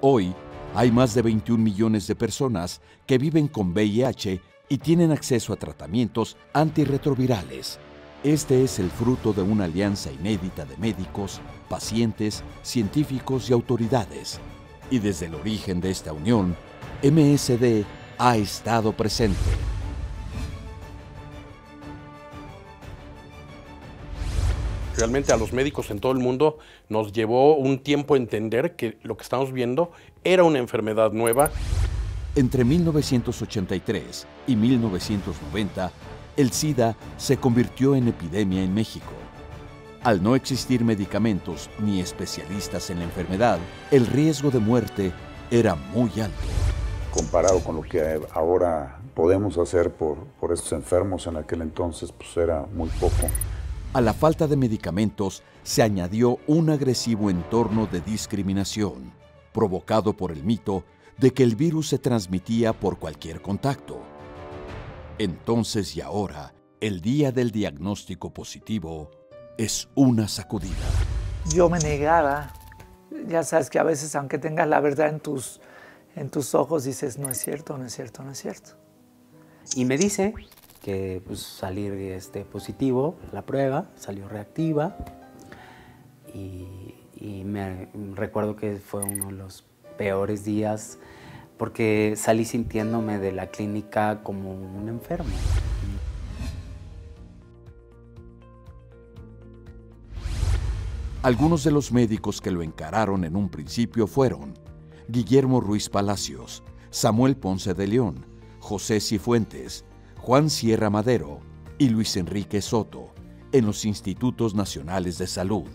Hoy, hay más de 21 millones de personas que viven con VIH y tienen acceso a tratamientos antirretrovirales. Este es el fruto de una alianza inédita de médicos, pacientes, científicos y autoridades. Y desde el origen de esta unión, MSD ha estado presente. Realmente a los médicos en todo el mundo nos llevó un tiempo entender que lo que estamos viendo era una enfermedad nueva. Entre 1983 y 1990, el SIDA se convirtió en epidemia en México. Al no existir medicamentos ni especialistas en la enfermedad, el riesgo de muerte era muy alto. Comparado con lo que ahora podemos hacer por estos enfermos, en aquel entonces pues era muy poco. A la falta de medicamentos se añadió un agresivo entorno de discriminación, provocado por el mito de que el virus se transmitía por cualquier contacto. Entonces y ahora, el día del diagnóstico positivo es una sacudida. Yo me negaba. Ya sabes que a veces, aunque tengas la verdad en tus ojos, dices, no es cierto, no es cierto, no es cierto. Y me dice que pues, salir positivo, la prueba, salió reactiva. Y me recuerdo que fue uno de los peores días porque salí sintiéndome de la clínica como un enfermo. Algunos de los médicos que lo encararon en un principio fueron Guillermo Ruiz Palacios, Samuel Ponce de León, José Cifuentes, Juan Sierra Madero y Luis Enrique Soto en los Institutos Nacionales de Salud.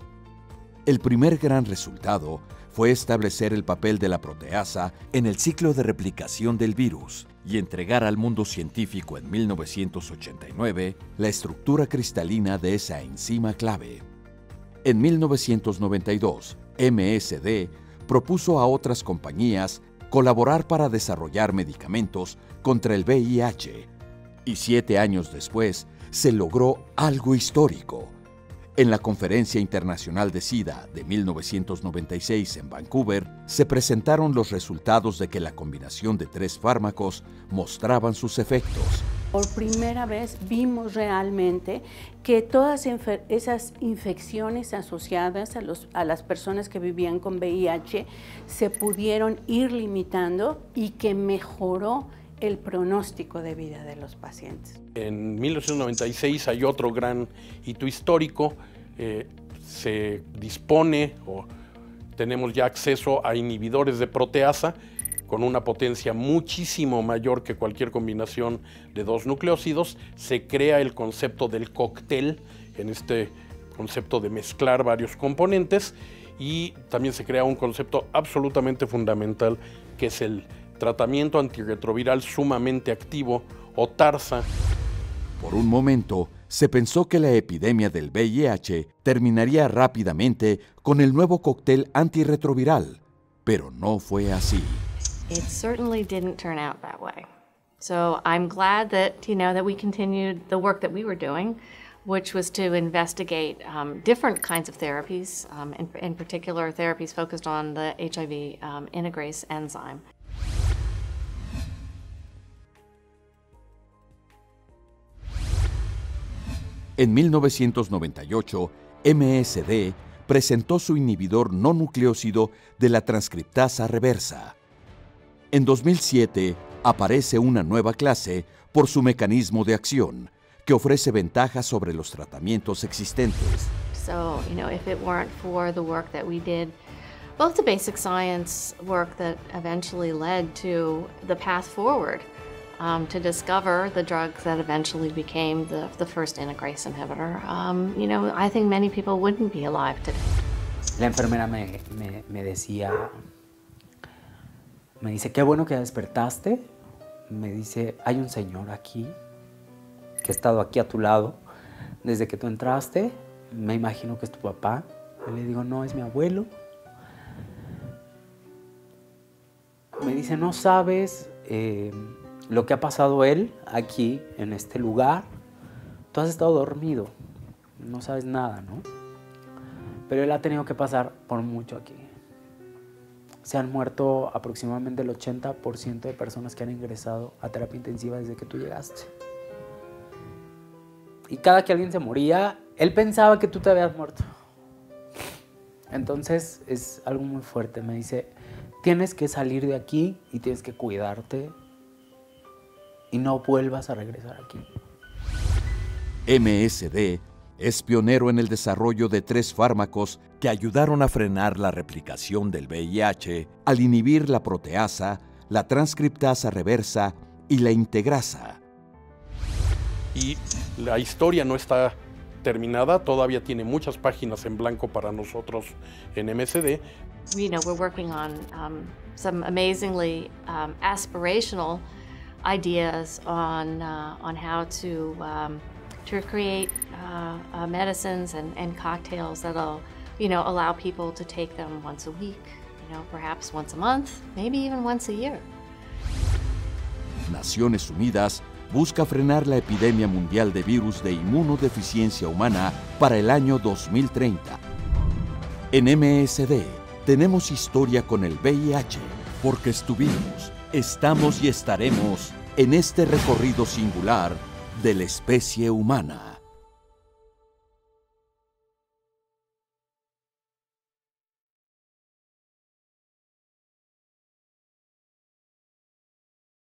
El primer gran resultado fue establecer el papel de la proteasa en el ciclo de replicación del virus y entregar al mundo científico en 1989 la estructura cristalina de esa enzima clave. En 1992, MSD propuso a otras compañías colaborar para desarrollar medicamentos contra el VIH. Y 7 años después, se logró algo histórico. En la Conferencia Internacional de SIDA de 1996 en Vancouver, se presentaron los resultados de que la combinación de 3 fármacos mostraban sus efectos. Por primera vez vimos realmente que todas esas infecciones asociadas a las personas que vivían con VIH se pudieron ir limitando y que mejoró el pronóstico de vida de los pacientes. En 1996 hay otro gran hito histórico, se dispone o tenemos ya acceso a inhibidores de proteasa con una potencia muchísimo mayor que cualquier combinación de 2 nucleósidos. Se crea el concepto del cóctel, en este concepto de mezclar varios componentes, y también se crea un concepto absolutamente fundamental que es el tratamiento antirretroviral sumamente activo o TARSA. Por un momento, se pensó que la epidemia del VIH terminaría rápidamente con el nuevo cóctel antirretroviral, pero no fue así. It certainly didn't turn out that way. So I'm glad that, that we continued the work that we were doing, which was to investigate different kinds of therapies, in particular therapies focused on the HIV integrase enzyme. En 1998, MSD presentó su inhibidor no nucleósido de la transcriptasa reversa. En 2007, aparece una nueva clase por su mecanismo de acción, que ofrece ventajas sobre los tratamientos existentes. So, if it weren't for the work that we did, both the basic science work that eventually led to the path forward, to discover the drug that eventually became the first integrase inhibitor, I think many people wouldn't be alive today. La enfermera me decía, me dice, qué bueno que despertaste. Me dice, hay un señor aquí que ha estado aquí a tu lado desde que tú entraste. Me imagino que es tu papá. Y le digo, no, es mi abuelo. Me dice, no sabes lo que ha pasado él aquí, en este lugar. Tú has estado dormido, no sabes nada, ¿no? Pero él ha tenido que pasar por mucho aquí. se han muerto aproximadamente el 80% de personas que han ingresado a terapia intensiva desde que tú llegaste. Y cada que alguien se moría, él pensaba que tú te habías muerto. Entonces es algo muy fuerte. Me dice, tienes que salir de aquí y tienes que cuidarte y no vuelvas a regresar aquí. MSD es pionero en el desarrollo de 3 fármacos que ayudaron a frenar la replicación del VIH al inhibir la proteasa, la transcriptasa reversa y la integrasa. Y la historia no está terminada, todavía tiene muchas páginas en blanco para nosotros en MSD. You know, we're working on some amazingly aspirational ideas on how to create medicines and cocktails that'll, you know, allow people to take them once a week, you know, perhaps once a month, maybe even once a year. Naciones Unidas busca frenar la epidemia mundial de virus de inmunodeficiencia humana para el año 2030. En MSD tenemos historia con el VIH, porque estuvimos, estamos y estaremos en este recorrido singular de la especie humana.